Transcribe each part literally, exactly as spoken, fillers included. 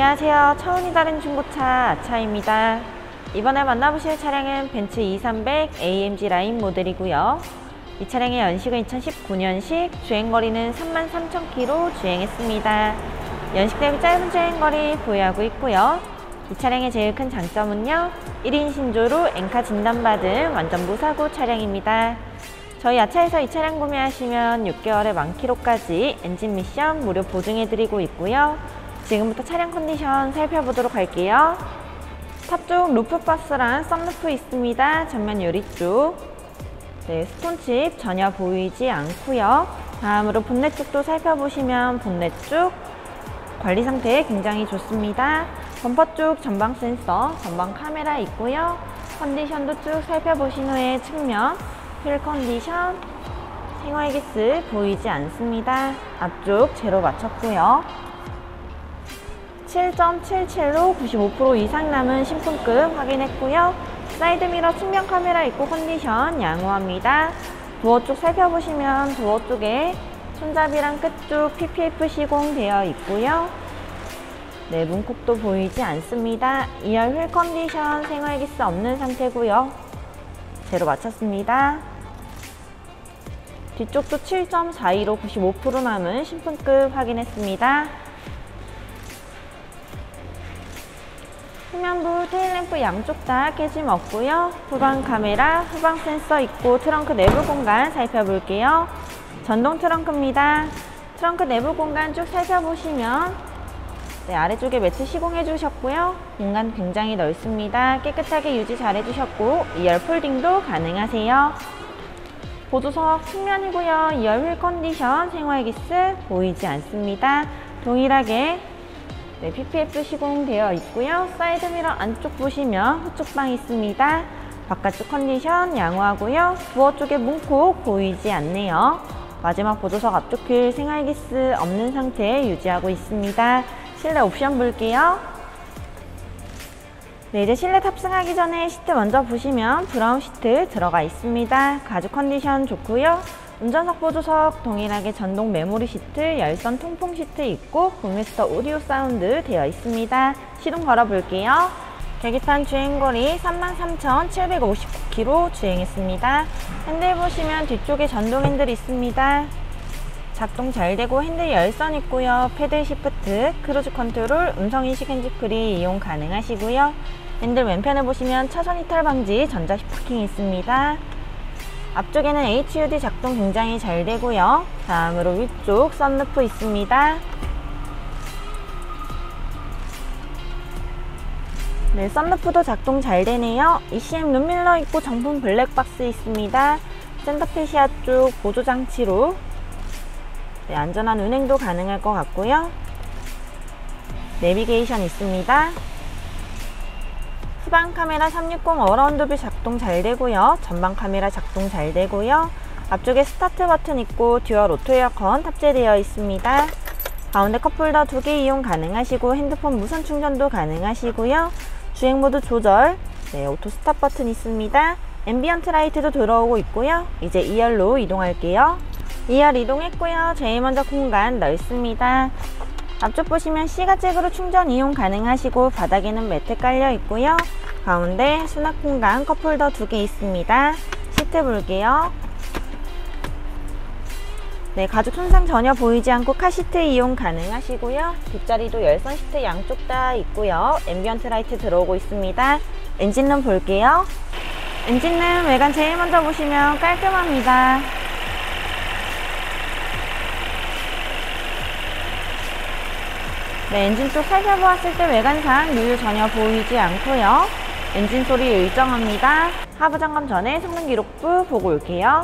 안녕하세요. 차원이 다른 중고차 아차입니다. 이번에 만나보실 차량은 벤츠 이삼백 에이엠지 라인 모델이고요. 이 차량의 연식은 이천십구 년식, 주행거리는 삼만 삼천 킬로미터 주행했습니다. 연식 대비 짧은 주행거리 보유하고 있고요. 이 차량의 제일 큰 장점은요, 일 인 신조로 엔카 진단받은 완전 무사고 차량입니다. 저희 아차에서 이 차량 구매하시면 육 개월에 만 킬로미터까지 엔진 미션 무료 보증해드리고 있고요. 지금부터 차량 컨디션 살펴보도록 할게요. 탑 쪽 루프박스랑 썬루프 있습니다. 전면 유리 쪽. 네, 스톤칩 전혀 보이지 않고요. 다음으로 본넷 쪽도 살펴보시면 본넷 쪽 관리 상태 굉장히 좋습니다. 범퍼 쪽 전방 센서, 전방 카메라 있고요. 컨디션도 쭉 살펴보신 후에 측면 휠 컨디션, 생활기스 보이지 않습니다. 앞쪽 제로 맞췄고요. 칠 점 칠칠로 구십오 퍼센트 이상 남은 신품급 확인했고요. 사이드미러 측면 카메라 있고 컨디션 양호합니다. 도어 쪽 살펴보시면 도어 쪽에 손잡이랑 끝쪽 피피에프 시공되어 있고요. 네, 문콕도 보이지 않습니다. 이 열 휠 컨디션 생활기스 없는 상태고요. 제로 맞췄습니다. 뒤쪽도 칠 점 사이로 구십오 퍼센트 남은 신품급 확인했습니다. 후면부 테일램프 양쪽 다 깨짐 없고요. 후방 카메라, 후방 센서 있고 트렁크 내부 공간 살펴볼게요. 전동 트렁크입니다. 트렁크 내부 공간 쭉 살펴보시면 네, 아래쪽에 매트 시공해 주셨고요. 공간 굉장히 넓습니다. 깨끗하게 유지 잘 해주셨고 이 열 폴딩도 가능하세요. 보조석 측면이고요. 이 열 휠 컨디션 생활기스 보이지 않습니다. 동일하게 네, 피피에프 시공되어 있고요. 사이드미러 안쪽 보시면 후측방 있습니다. 바깥쪽 컨디션 양호하고요. 부어 쪽에 문콕 보이지 않네요. 마지막 보조석 앞쪽 휠 생활기스 없는 상태 유지하고 있습니다. 실내 옵션 볼게요. 네, 이제 실내 탑승하기 전에 시트 먼저 보시면 브라운 시트 들어가 있습니다. 가죽 컨디션 좋고요. 운전석 보조석 동일하게 전동 메모리 시트, 열선 통풍 시트 있고 북미스터 오디오 사운드 되어 있습니다. 시동 걸어 볼게요. 계기판 주행거리 삼만 삼천 칠백오십구 킬로미터 주행했습니다. 핸들 보시면 뒤쪽에 전동 핸들 있습니다. 작동 잘 되고 핸들 열선 있고요. 패들 시프트, 크루즈 컨트롤, 음성인식 핸즈프리 이용 가능하시고요. 핸들 왼편을 보시면 차선 이탈 방지 전자식 파킹 있습니다. 앞쪽에는 에이치유디 작동 굉장히 잘 되고요. 다음으로 위쪽 썬루프 있습니다. 네, 썬루프도 작동 잘 되네요. 이씨엠 룸밀러 있고 정품 블랙박스 있습니다. 센터페시아 쪽 보조장치로 네, 안전한 운행도 가능할 것 같고요. 내비게이션 있습니다. 후방 카메라 삼백육십 어라운드뷰 작동 잘 되고요. 전방 카메라 작동 잘 되고요. 앞쪽에 스타트 버튼 있고 듀얼 오토 에어컨 탑재되어 있습니다. 가운데 컵홀더 두 개 이용 가능하시고 핸드폰 무선 충전도 가능하시고요. 주행모드 조절, 네, 오토 스탑 버튼 있습니다. 앰비언트 라이트도 들어오고 있고요. 이제 이 열로 이동할게요. 이 열 이동했고요. 제일 먼저 공간 넓습니다. 앞쪽 보시면 C가잭으로 충전 이용 가능하시고 바닥에는 매트 깔려 있고요. 가운데 수납 공간 컵홀더 두 개 있습니다. 시트 볼게요. 네, 가죽 손상 전혀 보이지 않고 카시트 이용 가능하시고요. 뒷자리도 열선 시트 양쪽 다 있고요. 앰비언트 라이트 들어오고 있습니다. 엔진룸 볼게요. 엔진룸 외관 제일 먼저 보시면 깔끔합니다. 네, 엔진 쪽 살펴보았을 때 외관상 누유 전혀 보이지 않고요. 엔진 소리 일정합니다. 하부 점검 전에 성능 기록부 보고 올게요.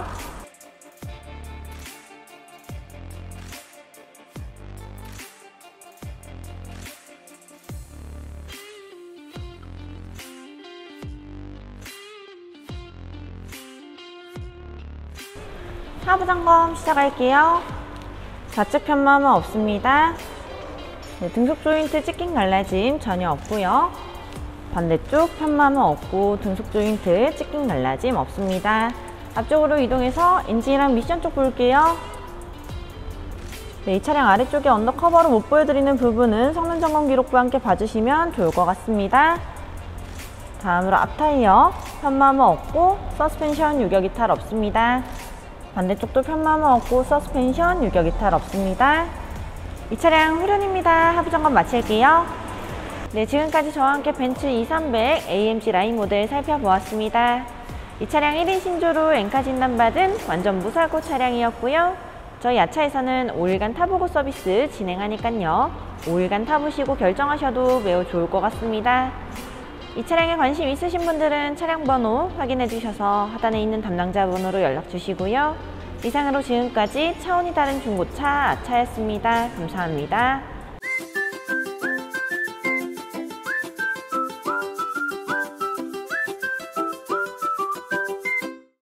하부 점검 시작할게요. 좌측 편마모 없습니다. 네, 등속 조인트 찢긴 갈라짐 전혀 없고요. 반대쪽 편마모 없고 등속 조인트 찢긴 갈라짐 없습니다. 앞쪽으로 이동해서 엔진이랑 미션 쪽 볼게요. 네, 이 차량 아래쪽에 언더커버로 못 보여드리는 부분은 성능 점검 기록부와 함께 봐주시면 좋을 것 같습니다. 다음으로 앞타이어 편마모 없고 서스펜션 유격 이탈 없습니다. 반대쪽도 편마모 없고 서스펜션 유격 이탈 없습니다. 이 차량 후륜입니다. 하부 점검 마칠게요. 네, 지금까지 저와 함께 벤츠 이삼백 에이엠지 라인 모델 살펴보았습니다. 이 차량 일 인 신조로 엔카 진단받은 완전 무사고 차량이었고요. 저희 야차에서는 오 일간 타보고 서비스 진행하니깐요. 오 일간 타보시고 결정하셔도 매우 좋을 것 같습니다. 이 차량에 관심 있으신 분들은 차량 번호 확인해 주셔서 하단에 있는 담당자 번호로 연락 주시고요. 이상으로 지금까지 차원이 다른 중고차 아차였습니다. 감사합니다.